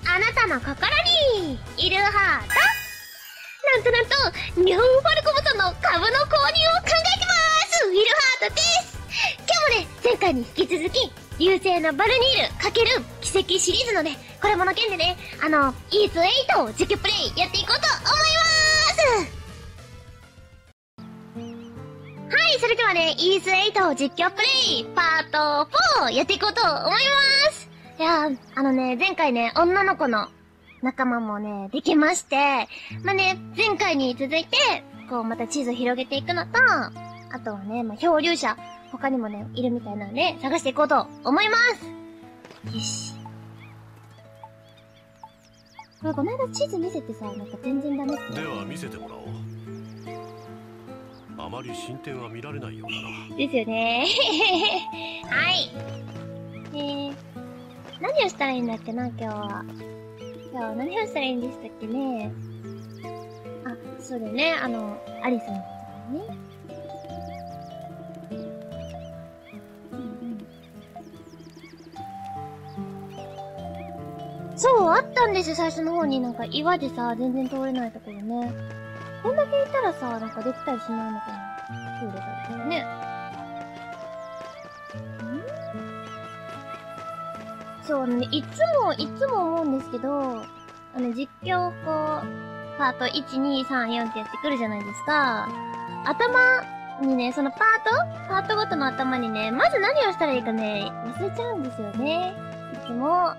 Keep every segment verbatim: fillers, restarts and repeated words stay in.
あなたの心にいるハート。なんとなんとニューファルコムさんの株の購入を考えてます。ウィルハートです。今日もね、前回に引き続き流星のバルニール×奇跡シリーズのね、これもの件でね、あのイースエイトを実況プレイやっていこうと思います。はい、それではね、イースエイト実況プレイパートフォーやっていこうと思います。いやー、あのね、前回ね、女の子の仲間もね、できまして、まあね、前回に続いて、こう、また地図広げていくのと、あとはね、まあ、漂流者、他にもね、いるみたいなので、探していこうと思います。よし。これ、この間地図見せてさ、なんか全然ダメって。 では見せてもらおう。あまり進展は見られないようだな。 ですよね。はい。えー、何をしたらいいんだっけな、今日は。今日は何をしたらいいんでしたっけね。あ、そうだよね。あの、アリスのやつだね。うんうん。そう、あったんですよ、最初の方に。なんか岩でさ、全然通れないところね。こんだけいたらさ、なんかできたりしないのかな。通れたりね。そうね、いつも、いつも思うんですけど、あの、実況をこう、パートいち、に、さん、よんってやってくるじゃないですか。頭にね、そのパートパートごとの頭にね、まず何をしたらいいかね、忘れちゃうんですよね。いつも。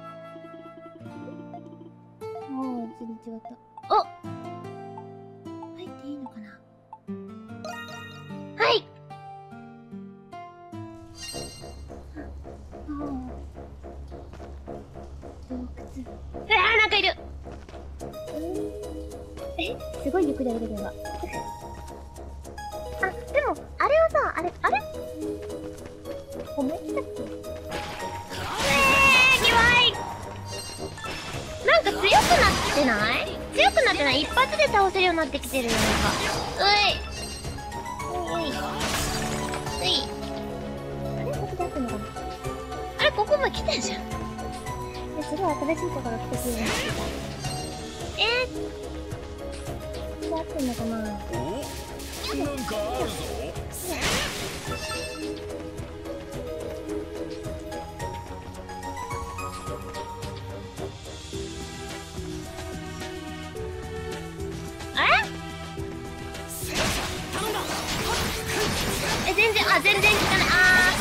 もう、全然違った。お！入っていいのかな？はい！洞窟。うわー、なんかいる！え、すごいゆっくり歩けてるわ。あ、でも、あれはさ、あれ、あれお前来たっけ？えー、キモい！なんか強くなってない？強くなってない？一発で倒せるようになってきてるよ、なんか。うい。うい。うい。あれここで合ってんのかな？あれここも来たじゃん。え、すごい新しいところ来てくるんですけど。えー、ここで合ってんのかな？ お？なんかあるぞ。 え、全然、あ、全然効かない。あ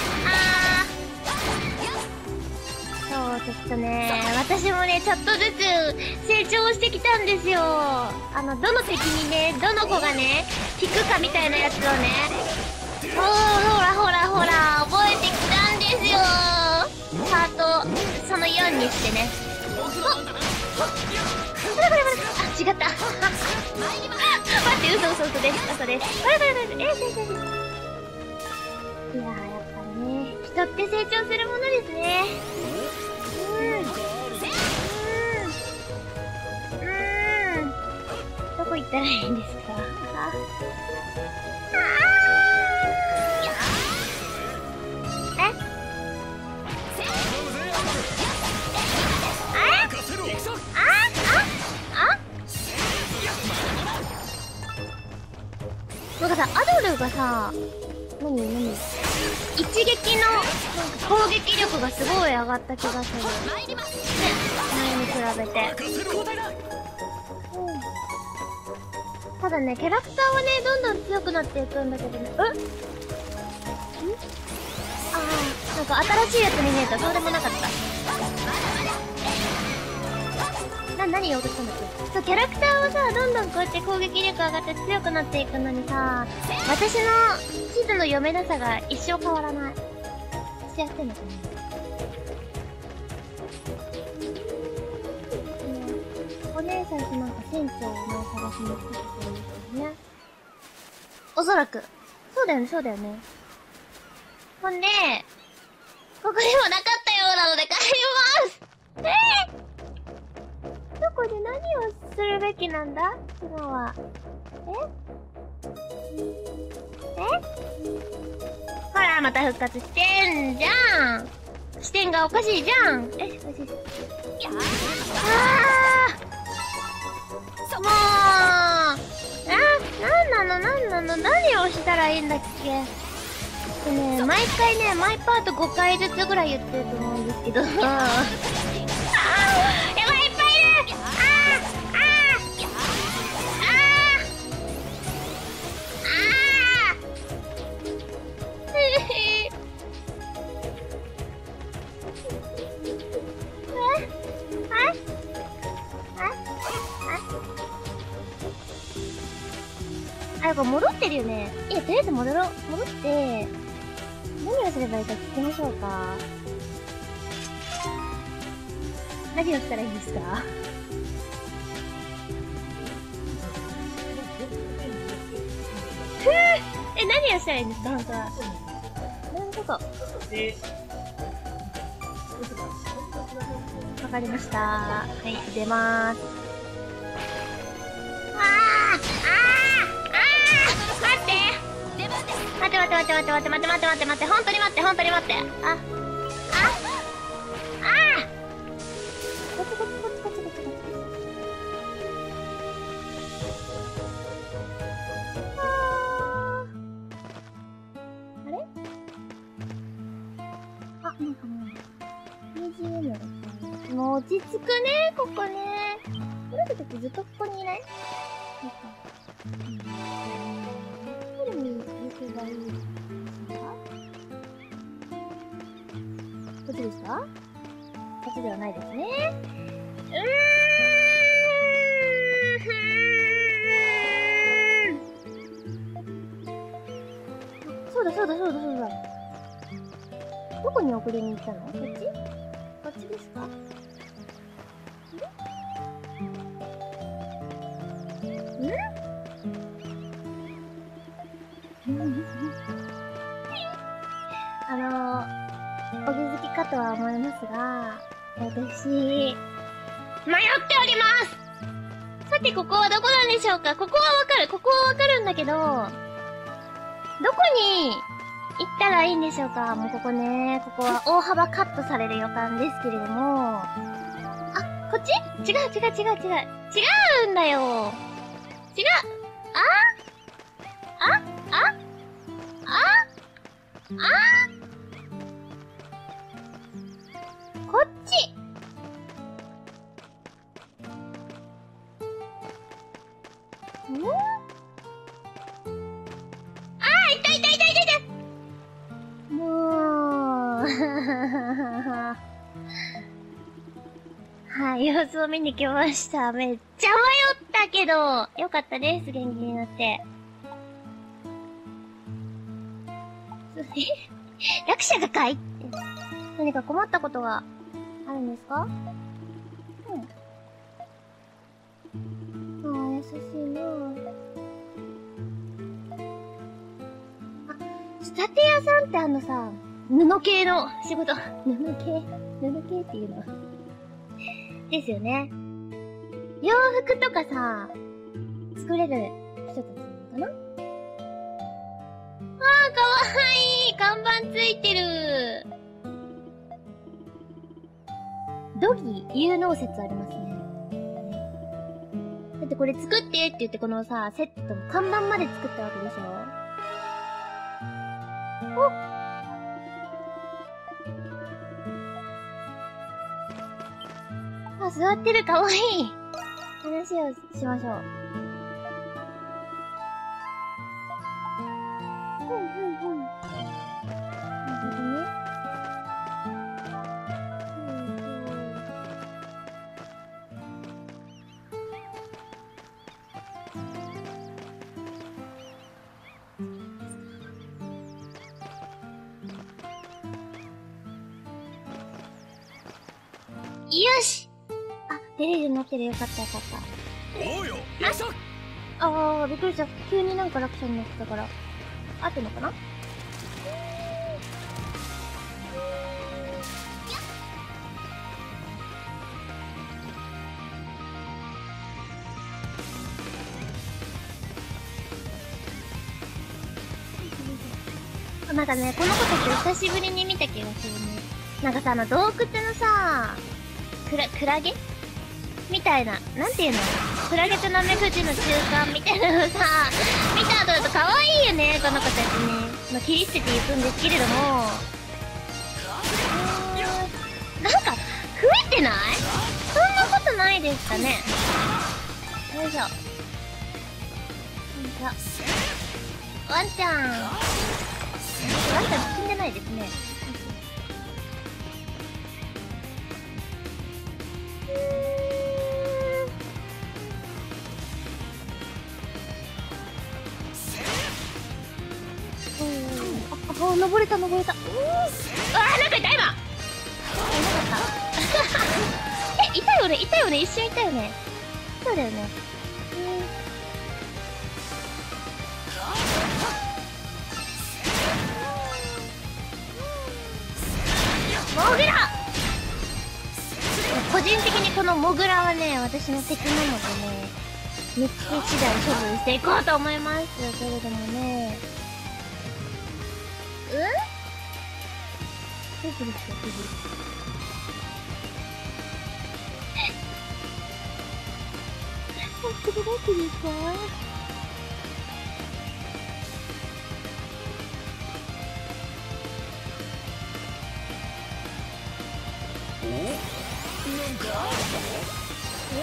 ー、あー。そう、ちょっとね、私もね、ちょっとずつ成長してきたんですよ。あの、どの敵にね、どの子がね、効くかみたいなやつをね、ほらほらほら、覚えてきたんですよ。パート、そのよんにしてね。おっ、これこれこれ、あ、違った。待って、嘘嘘嘘です、嘘です。これこれこれ、えー、先生です。いやー、やっぱりね、人って成長するものですね。うーん。うーん。うーん。どこ行ったらいいんですか？あー。え？なんかさ、アドルがさ、何何一撃の攻撃力がすごい上がった気がする。ね、前に比べて。うん。ただね、キャラクターはね、どんどん強くなっていくんだけどね。え？ん？ああ、なんか新しいやつに見えた。そうでもなかった。な、何言おうとしたんだっけ？そう、キャラクターはさ、どんどんこうやって攻撃力上がって強くなっていくのにさ、私の地図の読めなさが一生変わらない。してやってんのかな？ここね、最初なんか船長の探しに来てくれるんですよね。おそらく。そうだよね、そうだよね。ほんで、ここにもなかったようなので帰ります。えーどこで何をするべきなんだ今は。ええほら、また復活してんじゃん。視点がおかしいじゃん。え、おかしい。ああの、何をしたらいいんだっけ。でね、毎回ね、マイパートごかいずつぐらい言ってると思うんですけど。あー、やばい、いっぱいいる。あー、あー、あー、あー。あ、やっぱ戻ってるよね。いや、とりあえず戻ろう。戻って、何をすればいいか聞きましょうか。何をしたらいいですか？ふぅ！え、何をしたらいいんですか、本当は。なるほど。わかりました。はい、出まーす。あーあーあー待って待って待って待って待って待って待って待って待って待って本当に待って本当に待ってあああーこっちこっちこっちこっちこっちこっちあーあれあ、なんかもう ビージーエム がもう落ち着くねここね。この時ずっとここにいない？なんかフィルムに行けばいいですか？こっちですか？こっちではないですね。うーん。そうだそうだそうだそうだ。どこに送りに行ったの？こっち？こっちですか？ん？あのー、お気づきかとは思いますが、私、迷っております。さて、ここはどこなんでしょうか？ここはわかる。ここはわかるんだけど、どこに行ったらいいんでしょうか？もうここね、ここは大幅カットされる予感ですけれども、あ、こっち？違う違う違う違う。違うんだよ。違う。ああああああこっちん？ああ、いたいたいたいたいた。もうはい、様子を見に来ました。めっちゃ迷ったけど、よかったです。元気になって。役者がかいって。何か困ったことがあるんですか？うん。ああ、優しいなあ。あ、仕立て屋さんってあのさ、布系の仕事。布系布系っていうのですよね。洋服とかさ、作れる人たちなのかな？あー、かわいい！看板ついてる。ドギ有能説ありますね。だってこれ作ってって言ってこのさ、セットの看板まで作ったわけでしょ？お！あ、座ってる、かわいい。話をしましょう。うんうんうん。なるほどね。よし！あ、出れるようになってる。よかったよかった。 おうよ、よっしゃ。 あー、びっくりした。急になんか楽勝になってたから。合ってんのかな？なんかね、この子たち久しぶりに見た気がするね。なんかさ、あの洞窟のさ、クラ、クラゲみたいな、なんていうの、クラゲとナメクジの中間みたいなのさ、見た後だと可愛いよね、この子たちね。まあ、切り捨てていくんですけれども、なんか、増えてない？そんなことないですかね。よいしょ。よいしょ。ワンちゃん。ワンちゃん死んでないですね。あ、あ、登れた登れた。あー、なんかいた今。いなかったえ、いたよねいたよね一瞬いたよね。そうだよね。モグラ、個人的にこのモグラはね、私の敵なのでね、見つけ次第処分していこうと思いますけれどもね。うん？どうするっけ？どうする？これだけですか？ お、なんかあったの？ え？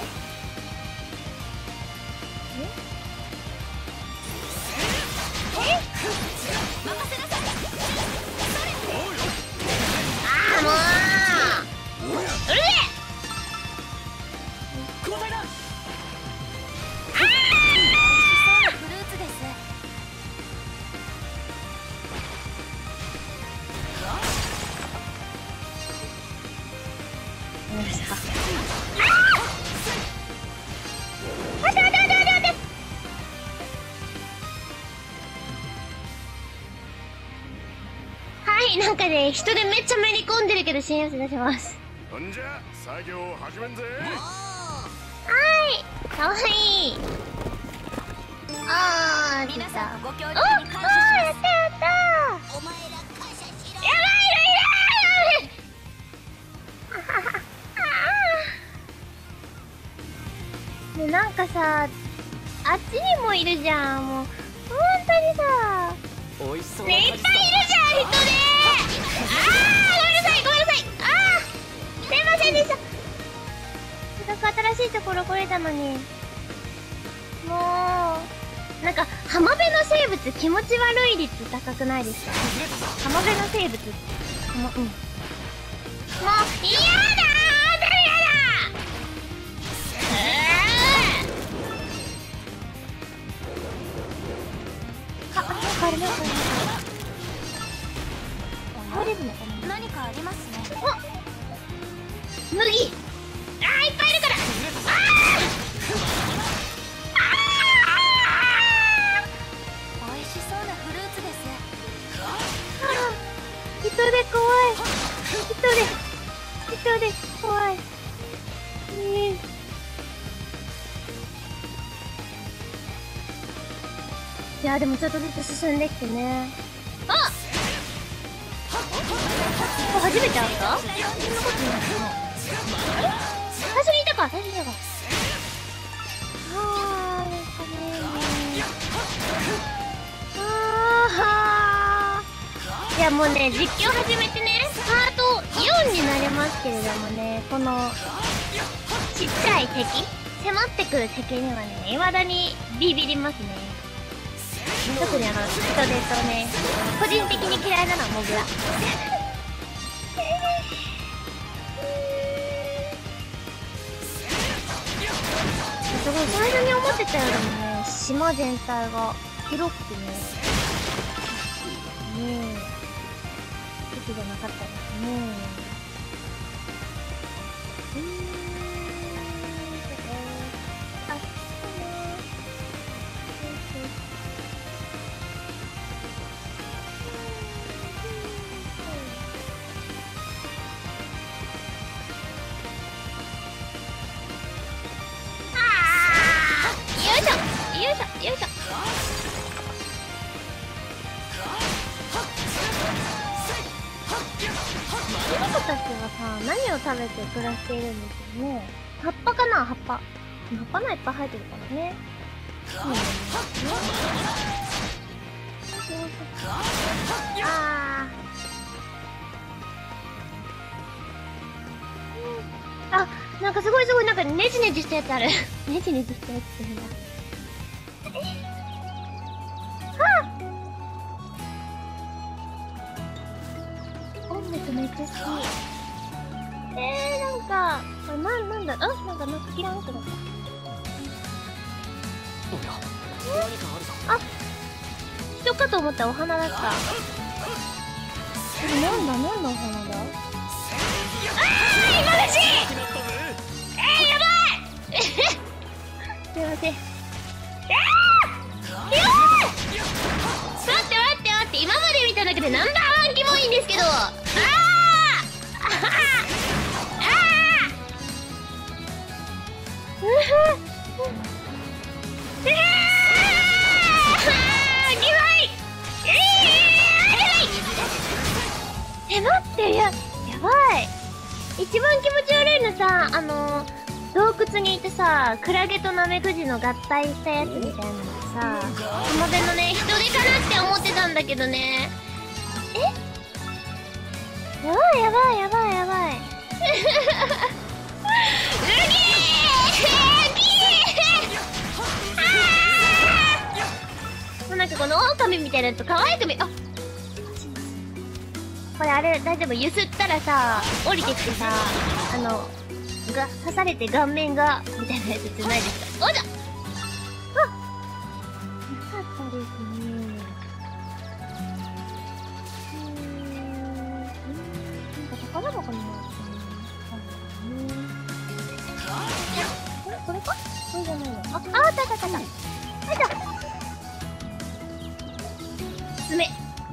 え？え？任せなさい。ああ、もううるせえ。 交代だ。 なんかね、人でめっちゃめり込んでるけど、新寄せ出します。 ほんじゃ作業を始めんぜ。 はーい、かわいい。あー、出た。お、おー、やったやったー。お前ら感謝しろ。やばい、いるいるー。ね、なんかさ、あっちにもいるじゃん。もう本当にさ、 おいしそう。 ね、いっぱいいるじゃん、人で。あー、ごめんなさいごめんなさい。あー、すいませんでした。せっかく新しいところ来れたのに。もうなんか浜辺の生物気持ち悪い率高くないですか？浜辺の生物、もう、うん、もう嫌だー、誰やだー。あ、なんかあれなんかあれ倒れるのかな。 何かありますね。 お、麦、あー、いっぱいいるから。あ美味しそうなフルーツです。 ー、人で怖い。人で人で怖い。えー、いや、でもちょっとずつ進んできてね。あっ、これ初めて会った？そんなことないかな。最初にいたか最初にいたか。あー、なんかねー。あー、いやもうね、実況始めてね、パートよんになりますけれどもね、このちっちゃい敵、迫ってくる敵にはね、未だにビビりますね。特にあの人手とね、個人的に嫌いなのはモグラ。すごい、最初に思ってたよりもね、島全体が広くてね、ねえ、敵じゃなかったですね。うーん、あ、よいしょよいしょよいしょ。この子たちはさ、何を食べて暮らしているんですよね。 葉っぱかな葉っぱ。葉っぱのいっぱい生えてるからね。うん。あー。あ、なんかすごいすごい、なんかネジネジしたやつある。ネジネジしたやつってなんだ。音楽めっちゃ好き。えー、なんか、あ、な、なんだ、あ、なんか、なんかキランってなった。 おや、何かあるぞ。 あ、人かと思ったらお花だった。え、なんだ、なんだお花だ。あー、今だし。えー、やばい。すいません。えー、やばい。待って待って待って、今まで見た中でナンバーワンキモいんですけど。あー、あー、あー、うふ。えー、キモい。えー、え、待って、や、やばい。一番気持ち悪いのさ、あの洞窟にいてさ、クラゲとナメクジの合体したやつみたいなのさ、浜辺のね、人手かなって思ってたんだけどね。え、やばいやばいやばいやばい。うぎー、もうなんかこの狼みたいなやつ可愛く見、あ、これあれ大丈夫？ゆすったらさ、降りてきてさ、あの、が、刺されて顔面が、みたいなやつじゃないですか。おじゃ！あ！なかったですね。うーん、なんか宝箱にもあったね。これ、これか？これじゃないの。あ、あ、あったあったあった。あった。爪。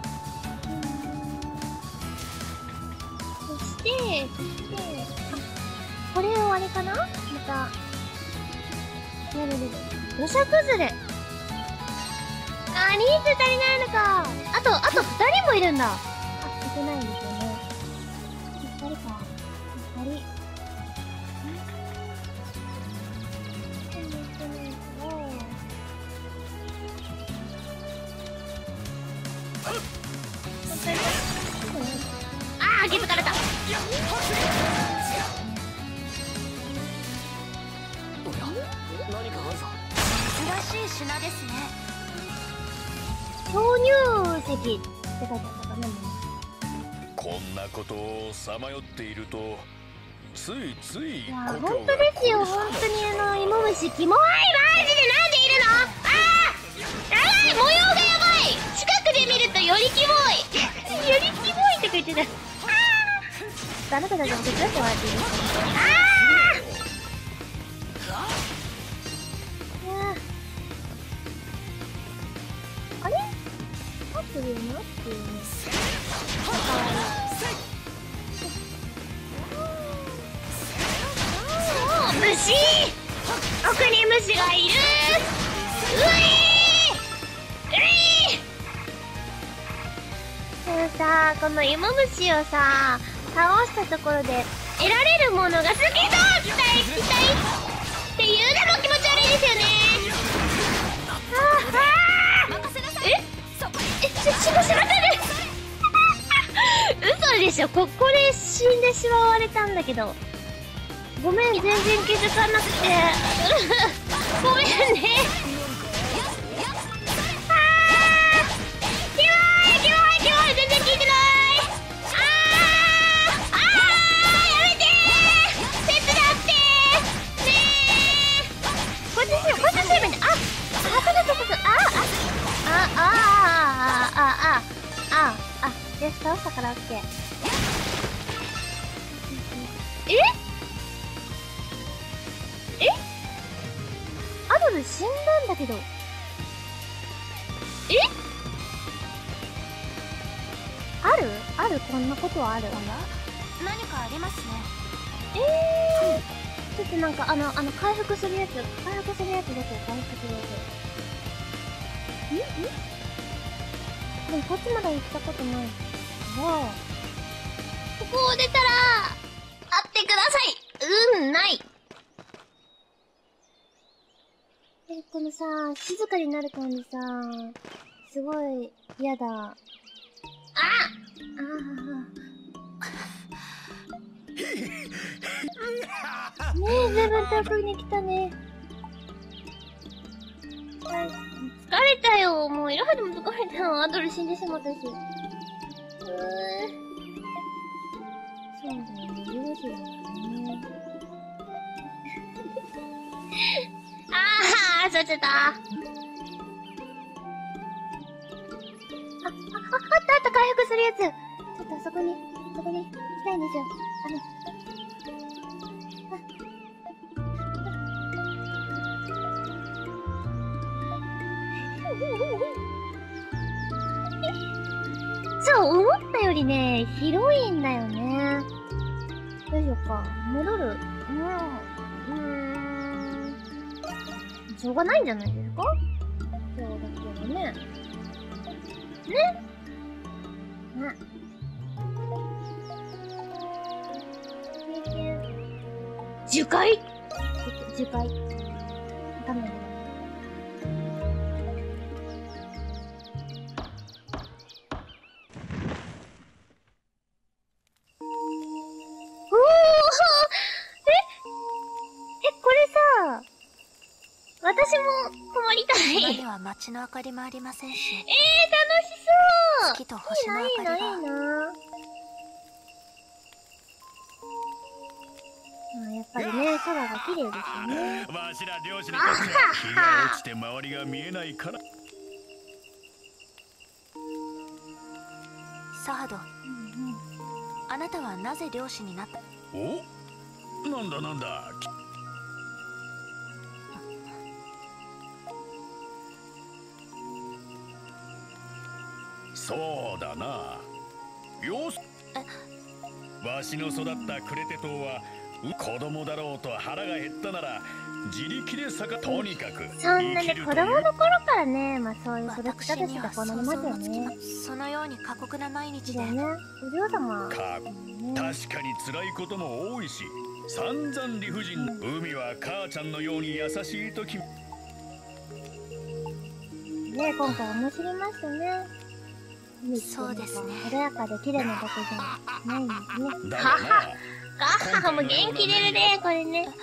そして、そして、あ、これをあれかな？また、やれる。土砂崩れ。あー、人数足りないのか。あと、あとふたりもいるんだ。あ、いけないんですよね。ふたりか。ふたり。あー、気づかれた。 おや、何かあるぞ。 珍しい品ですね。 投入石って書いてあったかな。 こんなことをさまよっているとついついいやー、 故郷がほんとですよ。ほんとにあの、芋虫、キモい。マジでなんでいるの？あー、やばい、模様がやばい。近くで見るとよりキモい。よりキモいって言ってた。あー、あなたたちも手伝ってもらっていいですか？あー、いやー、あれ？合ってるよね、合ってるよね。かわいい。虫！奥に虫がいる！うえー！うえー！でもさ、この芋虫をさ、倒したところで得られるものが好きそう！期待、期待っていうのも気持ち悪いですよね。あーあー！え？え、し、しましまってる！嘘でしょ、ここで死んでしまわれたんだけど。ごめん、全然気づかなくて。ごめんね。あー！キモい、キモい、キモい、全然聞いてない。あー！あー！やめてー！手伝ってー！ねー！こっちする、こっちすればいいんだ。あ！あ、そうそうそうそう。ああ、あ、あ、あ、あ、あ、あ、あ、あ、よし、倒したからオッケー。え？え？アドル死んだんだけど。え？ある？ある？こんなことはある？ 何かありますね。 えー、ちょっとなんかあの、あの、回復するやつ、回復するやつどこ？回復するやつ。ん？ん？でもこっちまだ行ったことない。わあ。ここを出たら、会ってください。うん、ない。 このさ、静かになる感じさ、すごい嫌だ。あああ。ねえ、随分遠くに来たね。はい、疲れたよ。もう、いろはでも疲れたよ。アドル死んでしまったし。うー。そうだよね、よろしいよね。ああ、そうちゃった。あ、あ、あったあった、回復するやつ。ちょっとあそこに、そこに行きたいんですよ。あの、そう、思ったよりね、広いんだよね。どうしようか。戻る。うん。うーん。しょうがないんじゃないですか？そうだけどね。ね？ね。樹海？樹海。わかんないけど。私も泊まりたい。 今では街の明かりもありませんし。 えー、楽しそう。 月と星の明かりが。 いいな、いいな、いいな。あ、やっぱりね、空が綺麗ですよね。 わしら漁師にとって日が落ちて周りが見えないから。 サハド、 うんうん、 あなたはなぜ漁師になった？ お？なんだなんだ。そうだな。よし。わしの育ったクレテ島は子供だろうと腹が減ったなら自力でさか、とにかくそんなね、子供の頃からね、まあそういう育ち方してた子もいますよね。 そのように過酷な毎日でね、お嬢様か、ね、確かに辛いことも多いし、散々理不尽、うん、海は母ちゃんのように優しい時ね、 今回面白いましたね。 そうですね。 穏やかで綺麗なだけじゃないんですね。はははは、もう元気出るね、これね。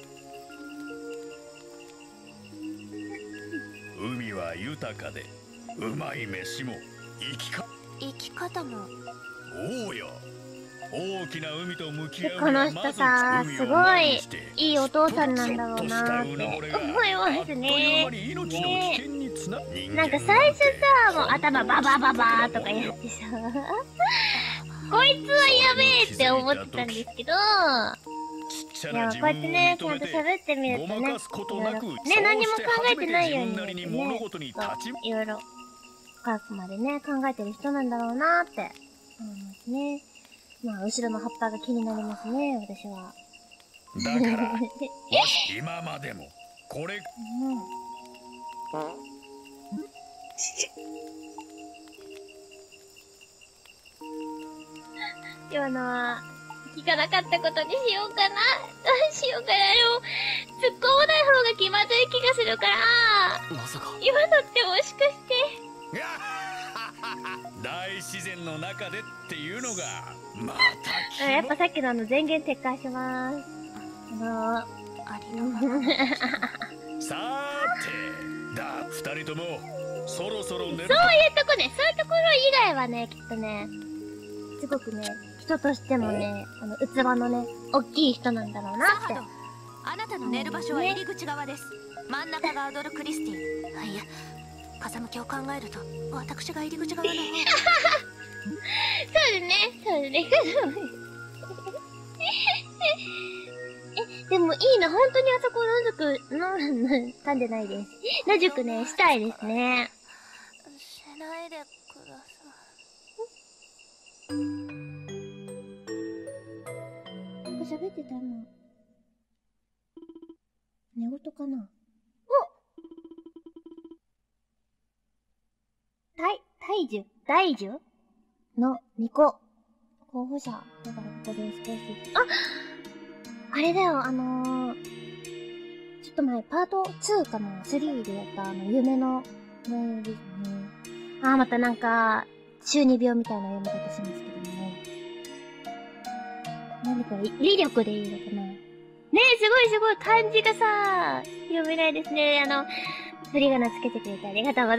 海は豊かで、うまい飯も、生きか、 生き方も。 おうよ。大きな海と向き合う。 この人さ、すごいいいお父さんなんだろうなって思いますね。なんか最初さ、もう頭ババババーとかやってさ、こいつはやべえって思ってたんですけど、いや、こうやってね、ちゃんと喋ってみるとね、いろいろね、何も考えてないように見えてね、いろいろ深くまでね、考えてる人なんだろうなって思いますね。まあ、後ろの葉っぱが気になりますね、私は。 だから、今までも、これ、うん。 今のは、聞かなかったことにしようかな。どうしようかな。でも、突っ込まない方が気まずい気がするから、 まさか今のってもしかして。 大自然の中でっていうのが、またやっぱさっきのあの前言撤回します。あのー、 ありがとう。 さーて、だ、二人とも、そろそろ寝る。そういうとこね、そういうところ以外はね、きっとね、すごくね、人としてもね、あの、器のね、大きい人なんだろうなって。 あなたの寝る場所は入り口側です。真ん中がアドル・クリスティ。いや、風向きを考えると、私が入り口側の方。そうだね、そうだね。え、でもいいな、本当にあそこ野宿、の、噛んでないです。野宿ね、したいですね。 しないでください。 なんか喋ってたの。寝言かな。お大、大樹大樹のにこ。候補者。だからここで少し。ああれだよ、あのー、ちょっと前、パートツーかな ?スリー でやったあの、夢の、ね、ですね。あー、またなんか、中二病みたいな読み方しますけどね。なんでこれ、威力でいいのかな。ねえ、すごいすごい、漢字がさ、読めないですね。あの、振り仮名つけてくれてありがとうございます。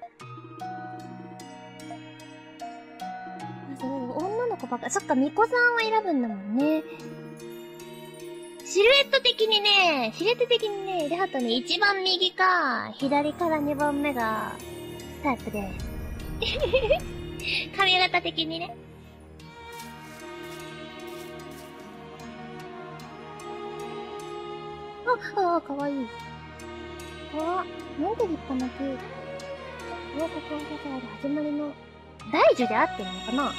あ、すごい、女の子ばっか、そっか、巫女さんを選ぶんだもんね。シルエット的にね、シルエット的にね、レハトね、一番右か、左から二番目が、タイプで。髪型的にね。あ、あ、かわいい。あ、なんで立派な木。王国を支える始まりの、大樹で合ってるのかな。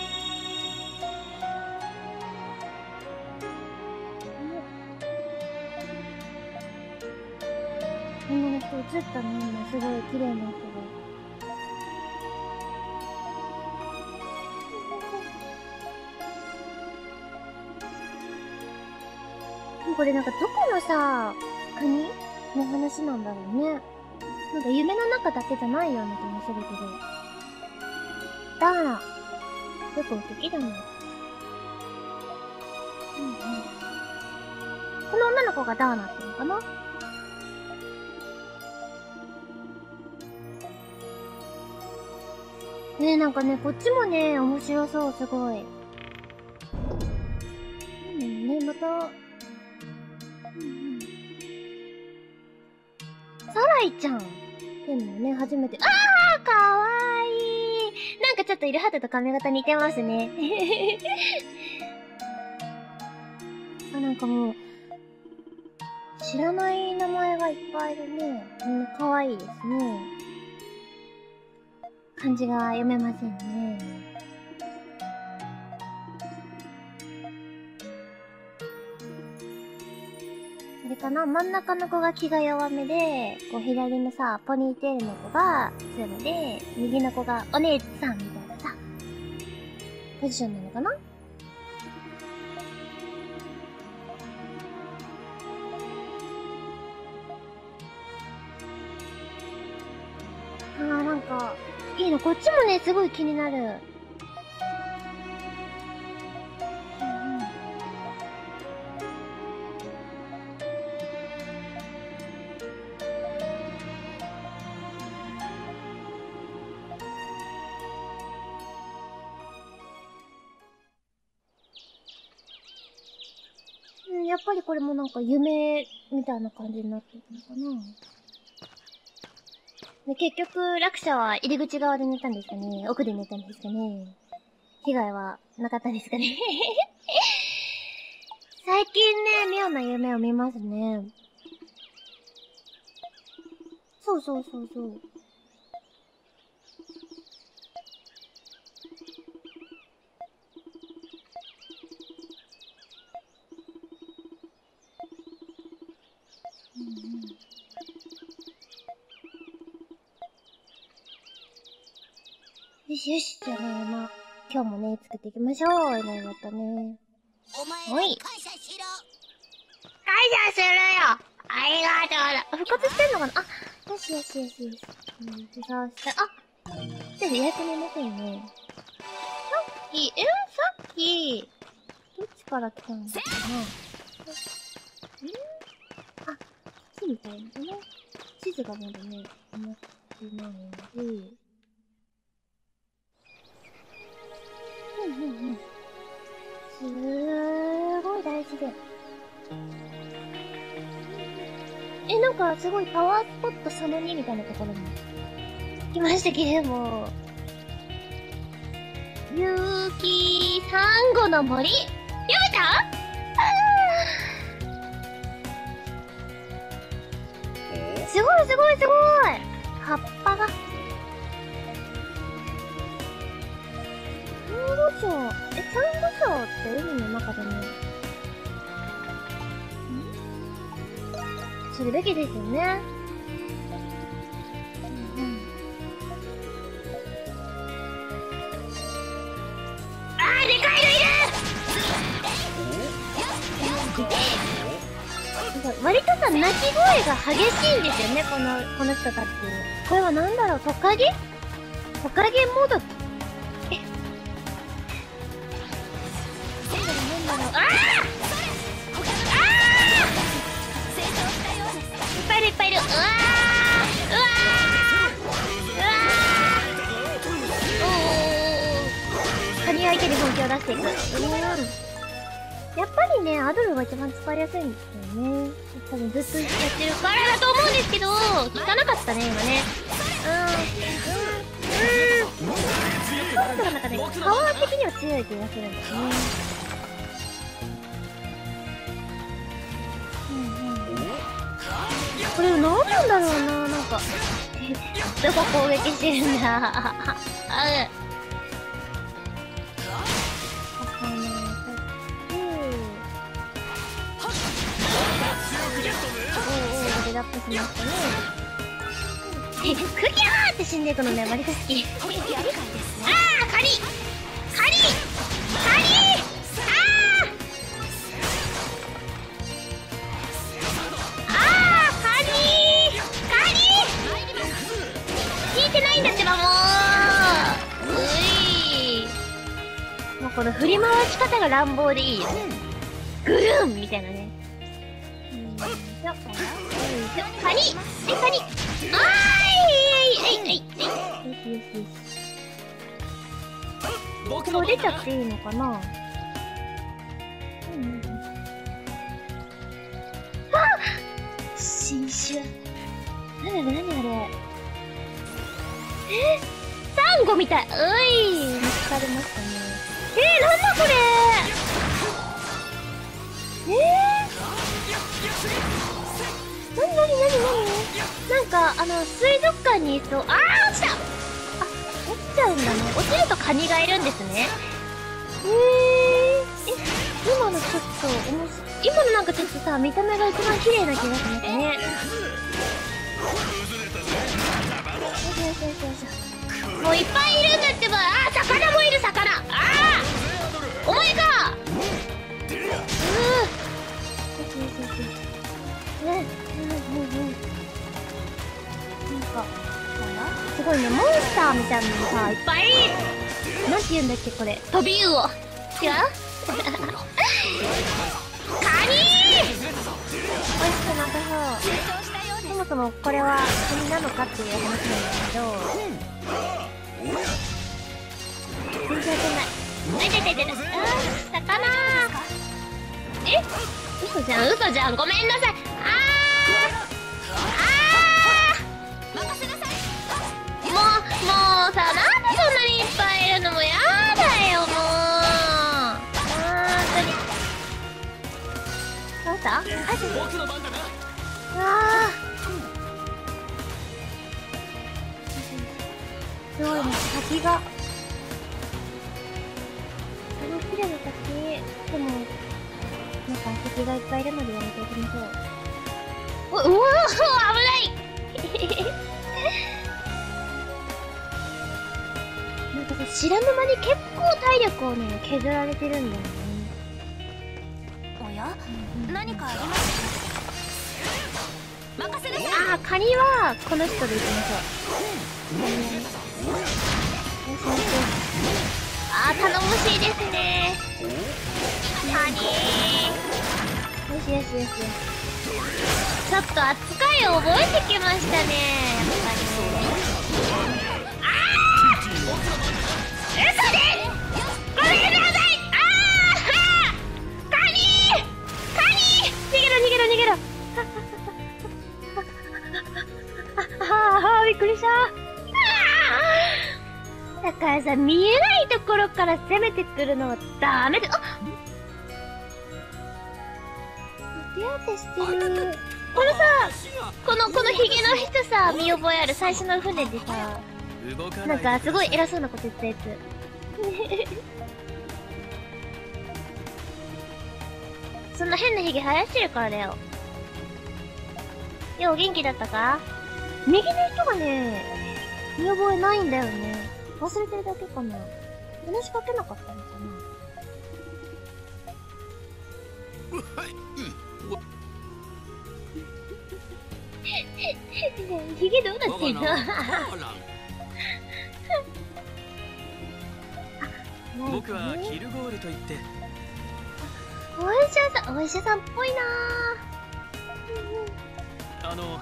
女の人映ったね、今すごい綺麗な人が。これなんかどこのさ、国の話なんだろうね。なんか夢の中だけじゃないような気もするけど。ダーナ。よく敵だね。うんうん。この女の子がダーナっていうのかな？ねえ、なんかね、こっちもね、面白そう、すごい。うんね、また、うんうん。サライちゃんっていうのをね、初めて、あーかわいい。なんかちょっとイルハテと髪型似てますね。あ、なんかもう、知らない名前がいっぱいいるね。みんなかわいいですね。漢字が読めませんね。あれかな、真ん中の子が気が弱めで、こう左のさ、ポニーテールの子がツルで、右の子がお姉さんみたいなさ、ポジションなのかな。あー、なんか、いいの、こっちもね、すごい気になる。うんうん。うん、やっぱりこれもなんか夢みたいな感じになってるのかな。で、結局、落車は入り口側で寝たんですかね。奥で寝たんですかね。被害はなかったですかね。最近ね、妙な夢を見ますね。そうそうそうそう。うんうん。よしよし、じゃあね、まあ、今日もね、作っていきましょう。いろいろとね。 お前おいら感謝しろ。 感謝するよ。ありがとうだ。復活してんのかなあ、よしよしよしよし。うん、そうしたら、あ、ちょっとやってみませんね。さっき、えさっき、どっちから来たんだっけな。んあ、こっちみたいなね。地図がまだね、持ってないので。うんうんうん。すーごい大自然。え、なんかすごいパワースポットそのにみたいなところに来ましたけれども。ゆうきサンゴの森読めた？すごいすごいすごい葉っぱが。サンゴ礁。え、サンゴ礁って海の中でね、するべきですよね。うんうん。あー、でかいのいる！ なんか割とさ、鳴き声が激しいんですよね、この、この人たち。これはなんだろう、トカゲトカゲモード。えなんだろう、なんだろう、あーあーいっぱいいるいっぱいいる。うわーうわーうわーおーカニ相手に本気を出していく。うーんやっぱりね、アドルが一番使われやすいんですよね。多分ずっとやってるからだと思うんですけど、聞かなかったね、今ね。うん。うん。うん。ちょっとなんかね、パワー的には強い気がするんですね。うんうん。これ何なんだろうな、なんか。どこ攻撃してるんだ。あう。レベルアップしましたね。クギャーって死んでいくのね、割と好き。あー、カニカニカニあーあーカニカニ聞いてないんだってばもうういもうこの振り回し方が乱暴でいいよね。ぐるんみたいなね。カニえ、カニあーいえいえいえいえいよしよしよし。これ出ちゃっていいのかな。うんうんうん。あっ新種。なになになにあれ。えサンゴみたい。うい見つかりましたね。えー、なんだこれえーなになになになになんか、あの、水族館にいそう。あー落ちたあ、落ちちゃうんだね。落ちるとカニがいるんですね。へー。え、今のちょっと、おもし、今のなんかちょっとさ、見た目が一番綺麗な気がしますね。よしよしよしよし。もういっぱいいるんだってば。あー、魚もいる、魚あーお前かうー。よしよしよしよし。ね、うんうんうん。なんか、すごいね、モンスターみたいなのさ、いっぱいなんて言うんだっけ、これ。飛び魚。違うカニーおいしくなさそう。そもそもこれはカニなのかっていう話なんですけど。全然やってない。あ、いたいたいたいた。あー、魚ー。え嘘じゃん、嘘じゃん。ごめんなさい。あーあー任せなさい。もう、もうさ、なんでそんなにいっぱいいるのもやだよ、もう。ほんとに。どうしたあ、僕の番だな。あー。すごいね、先が。すごい綺麗な先。でも、なんか敵がいっぱいいるのでやめておきましょう。う、うわー危ないなんかさ、知らぬ間に結構体力をね、削られてるんだよね。 おや、うん、何かありますか。任せなさい。 あー、カニはこの人でいきましょう。よしよしよし。あー、頼もしいですねカニー。よしよしよしよし。ちょっと扱いを覚えてきましたね。やっぱりあー嘘ですごめんなさいあーカニーカニー逃げろ逃げろ逃げろああびっくりしただからさ、見えないところから攻めてくるのはダメで、あっ手当てしてる。このさ、この、このヒゲの人さ、見覚えある最初の船でさ、なんかすごい偉そうなこと言ったやつ。そんな変なヒゲ生やしてるからだよ。よう元気だったか？右の人がね、見覚えないんだよね。忘れてるだけかな。話しかけなかったのかな。 ヒゲどうなってんの？ 僕はキルゴールといって。 お医者さん、お医者さんっぽいなあの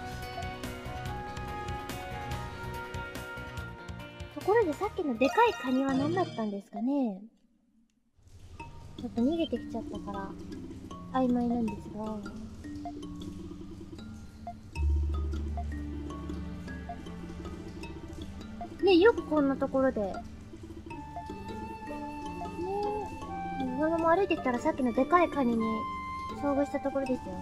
ところでさっきのでかいカニは何だったんですかね。ちょっと逃げてきちゃったから曖昧なんですが、ねえ、よくこんなところでねえ、そのまま歩いてきたらさっきのでかいカニに遭遇したところですよ。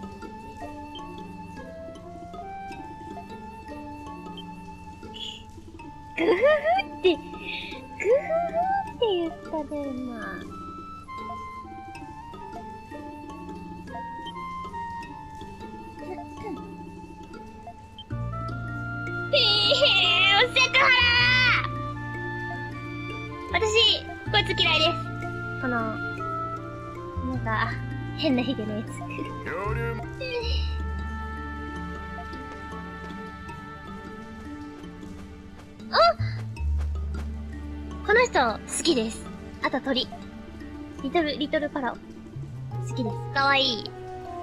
グフフって、グフフって言ったね、今。へへー、おセクハラー。私、こいつ嫌いです。この、なんか、変なヒゲのやつ。この人、好きです。あと鳥。リトル、リトルパラオ。好きです。かわいい。よ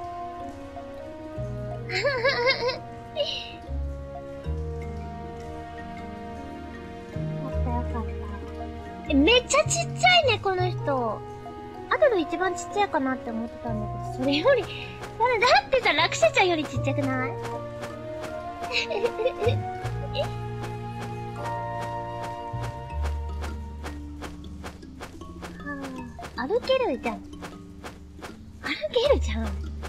かったよかった。え、めっちゃちっちゃいね、この人。あとの一番ちっちゃいかなって思ってたんだけど、それより、だってさ、ラクシャちゃんよりちっちゃくない？歩けるじゃん。歩けるじゃん。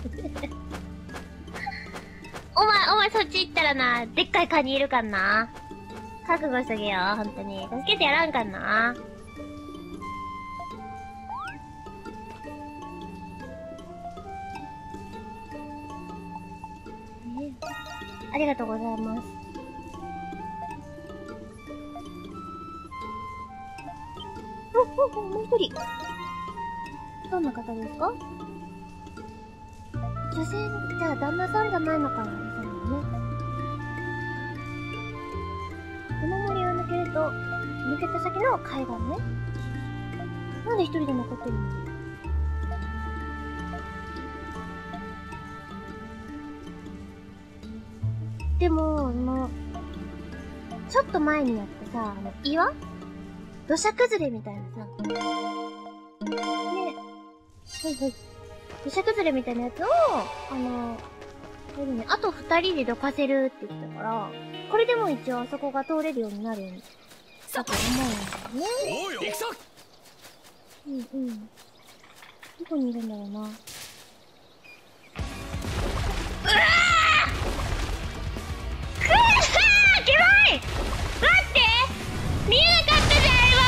お前、お前そっち行ったらな、でっかいカニいるかんな。覚悟しとけよ、ほんとに。助けてやらんかんな。ね、ありがとうございます。お、お、お、もう一人。どんな方ですか？女性、じゃあ旦那さんじゃないのかな、そうなのね。この森を抜けると、抜けた先の海岸ね。なんで一人で残ってるの？でも、あの、ちょっと前にやってさ、あの、岩？土砂崩れみたいなさ。ね。はいはい。土砂崩れみたいなやつを、あの、あと二人でどかせるって言ってたから、これでも一応あそこが通れるようになるように、だと思うんだよね。 おうよ、行くぞ。 うんうん。どこにいるんだろうな。うわー！くぅー！キモい！待って！見えなかったじゃん、今！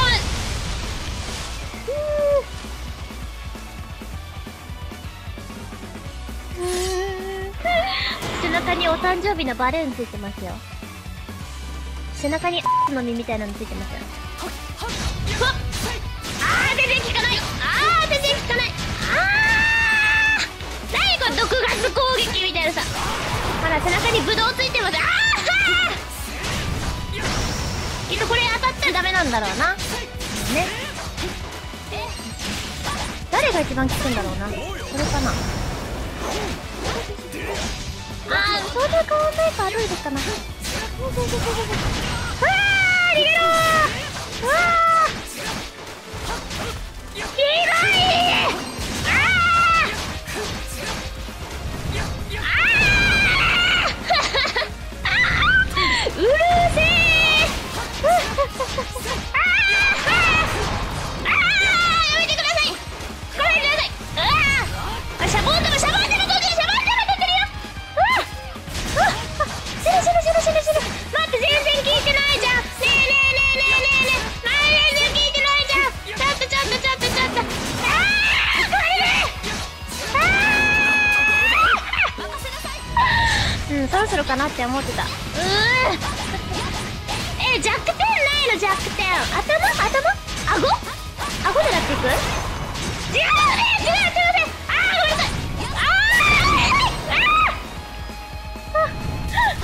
うーん。背中にお誕生日のバルーンついてますよ。背中にの実みたいなのついてますよ。うわっ！あー、全然効かない！あー、全然効かない！あー！何これ毒ガス攻撃みたいなさ。ほら、背中にブドウついてます。あー！きっとこれ当たったらダメなんだろうな。ね。誰が一番効くんだろうな。これかな。あー、そういう顔ないか歩いてかな。うわー、逃げろー。うわー、ひどいー。あーあーうるせー。あーあー、やめてください。ごめんなさい。うわー、シャボン玉、シャボン玉飛んでる、シャボン玉飛んでるよ。うわー、死ぬ死ぬ死ぬ死ぬ死ぬ。待って、全然聞いてないじゃん。ねえねえねえねえねえねえ。あー、全然聞いてないじゃん。ちょっとちょっとちょっとちょっと。あー、これで。あー、うん、そろそろかなって思ってた。うー。え、弱点ないの？弱点。頭？頭？顎？顎でなっていく？違うね、違う違うね。あー、ごめんなさい。あー、あー、あー、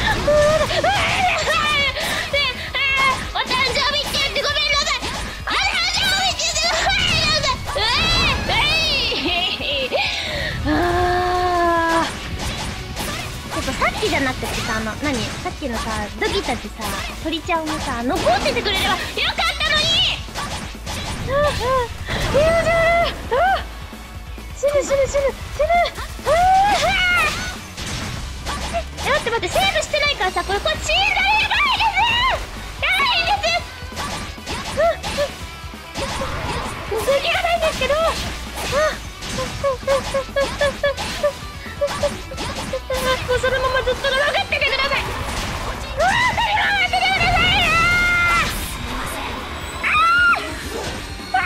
そう、さっきじゃなくてさ、あの、何さっきのさ、ドキたちさ、鳥ちゃんもさ、残っててくれればよかったのに。ああ、ああ、やだー。ああ、死ぬ死ぬ死ぬ死ぬ。ああ、え、待って待って、セーブしてないからさ、これこれ死んだらやばいです。やばいです。ああ、次がないんですけど。ああ、もうそのままずっと残っててください。うわー、誰か待っててくださいよー。あ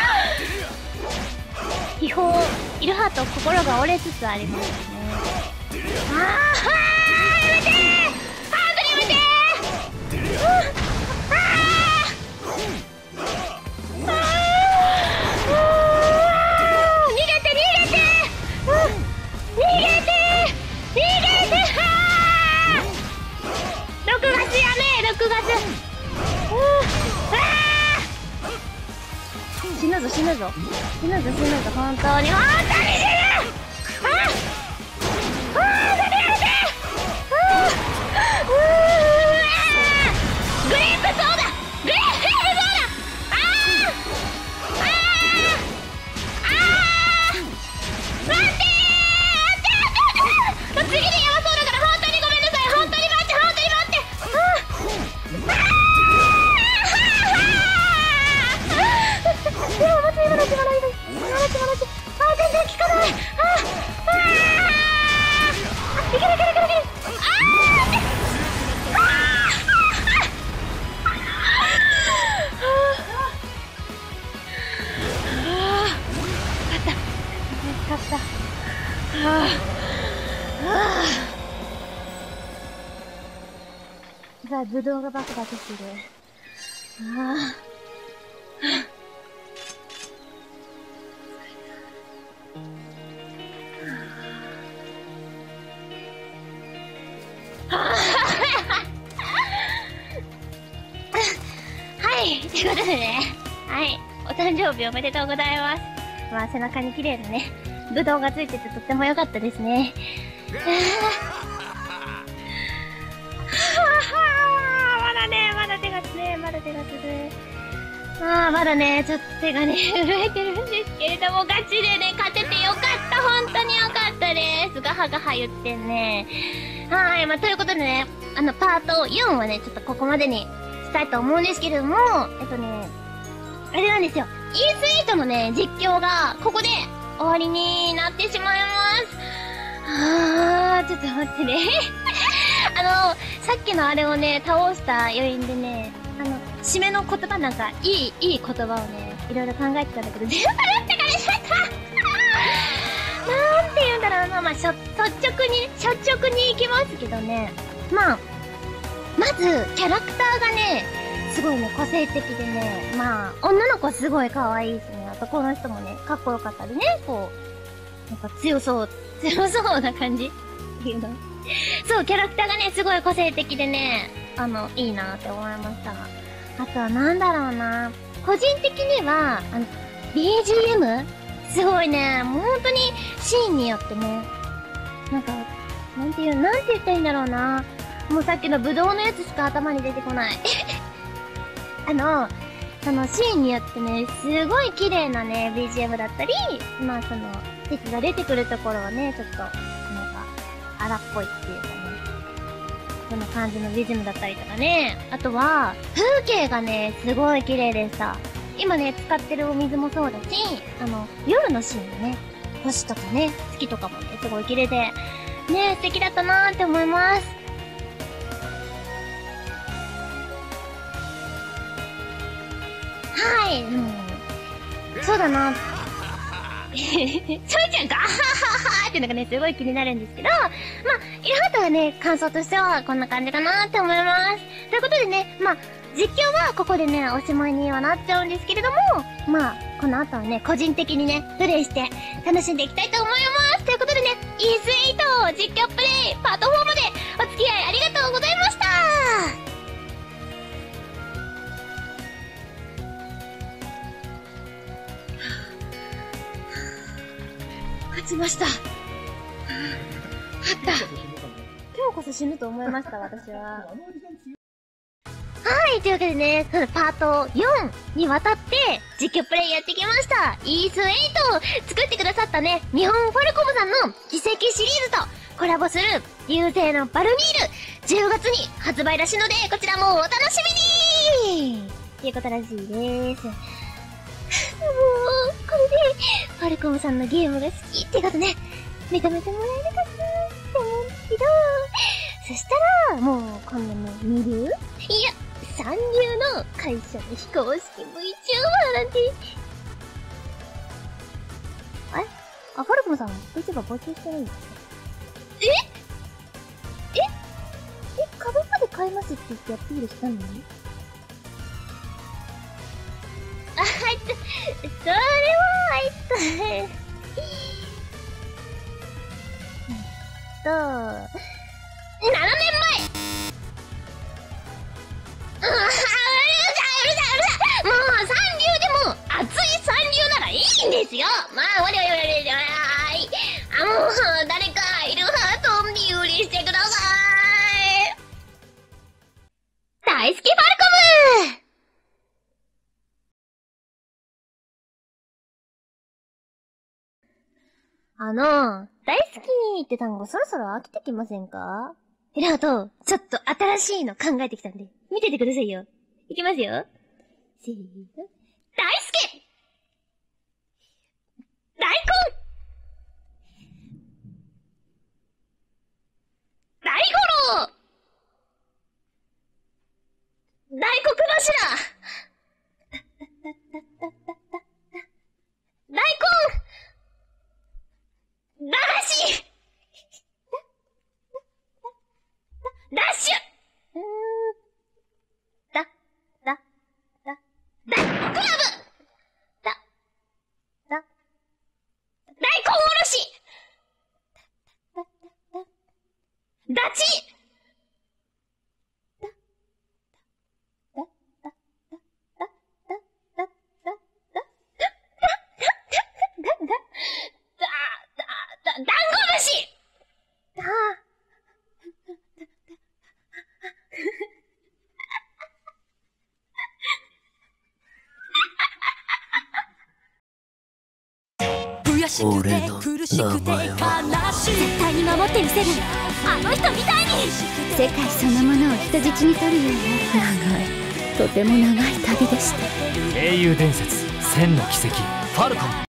ー、秘宝イルハート、心が折れつつありますね。あー、やめてー、本当にやめてー。あー、死ぬぞ死ぬぞ死ぬぞ死ぬぞ、本当に本当に死ぬ。ああああ、ダメやめて。ああ、うわ、グレープソーダ、グレープソーダ。ああああああ、待ってー、待って待って待って、次でやばそうだから本当にごめんなさい。本当に待って、本当に待って。ああああ、でも待って、今のうち、今のうち、今のうち、今のうち。あー、全然効かない。あー、あー、いけるいけるいけるいける。あー、待って。あー、あー、勝った。勝った。あー、あー。さあ、ブドウがバクバクしてる。あー。はい、ということでね、はい、お誕生日おめでとうございます。まあ、背中に綺麗なね、ぶどうがついててとっても良かったですね。まだね、まだ手がつね、まだ手がつる。ああ、まだね、ちょっと手がね、震えてるんですけれども、ガチでね、勝ててよかった。本当によかったです。ガハガハ言ってんね。はい、まあ、ということでね、あの、パートよんはね、ちょっとここまでにしたいと思うんですけれども、えっとね、あれなんですよ。イースイートのね、実況が、ここで終わりになってしまいます。あー、ちょっと待ってね。あの、さっきのあれをね、倒した余韻でね、あの、締めの言葉なんか、いい、いい言葉をね、いろいろ考えてたんだけど、全部やってかれちゃった。なんて言うんだろうな、まあ、しょ、率直に、率直に行きますけどね。まあ、まず、キャラクターがね、すごいね、個性的でね、まあ、女の子すごい可愛いですね。男の人もね、かっこよかったりね、こう、なんか強そう、強そうな感じっていうの。そう、キャラクターがね、すごい個性的でね、あの、いいなって思いました。あとはなんだろうな、個人的には、あの、ビージーエム? すごいね、もう本当にシーンによってね、なんか、なんていう、なんて言ったらいいんだろうな。もうさっきのブドウのやつしか頭に出てこない。あの、そのシーンによってね、すごい綺麗なね、ビージーエム だったり、まあその、敵が出てくるところはね、ちょっと、なんか、荒っぽいっていうかね、そんな感じのビージーエム だったりとかね。あとは、風景がね、すごい綺麗でした。今ね、使ってるお水もそうだし、あの、夜のシーンのね、星とかね、月とかもね、すごい綺麗で、ね、素敵だったなーって思います。はい、うん。そうだな。ちょいちゃんか、あはははっていうのがね、すごい気になるんですけど、まあ、イルハートはね、感想としてはこんな感じかなって思います。ということでね、まあ、実況はここでね、おしまいにはなっちゃうんですけれども、まあ、この後はね、個人的にね、プレイして楽しんでいきたいと思います。ということでね、イースエイト実況プレイパートフォーまでお付き合いありがとうございました。勝ちました。勝った。 今日こそ死ぬと思いました、私は。はい、というわけでね、そのパートよんにわたって実況プレイやってきました。イースエイトを作ってくださったね、日本ファルコムさんの奇跡シリーズとコラボする流星のバルミール、じゅうがつに発売らしいので、こちらもお楽しみにっていうことらしいです。もう、これで、ファルコムさんのゲームが好きって方ね、認めてもらえるかなって思うんですけど、そしたら、もう、こんなの見る？いや、三流の会社の非公式 VTuber なんて。あれあ、ファルコムさん、VTuber 募集してるんですか？えええ、株まで買えますって言ってアピールしたのに？あ、えっと、それは、えっと、えっと、ななねんまえうわ、うるさいうるさいうるさいもう、三流でも、熱い三流ならいいんですよ。まあ、おりおりおりおりおりあ、もう、誰かいるハートを身売りしてください。大好きファルコムあの、大好きって単語そろそろ飽きてきませんか？えらと、ちょっと新しいの考えてきたんで、見ててくださいよ。いきますよ。せーの。大好き大根大五郎大黒柱大根駄菓子ダッシュうーん。だ、だ、だ、だ、クラブだ、だ、大根おろしだ、だ、だ、ダチだ、だ、だ、だ、だ、だ、だ、だ、だ、だ、だ、だ、だ、ダンゴムシだ、 俺の名前は絶対に守ってみせる。あの人みたいに世界そのものを人質に取るような長いとても長い旅でした。 英雄伝説千の奇跡ファルコン。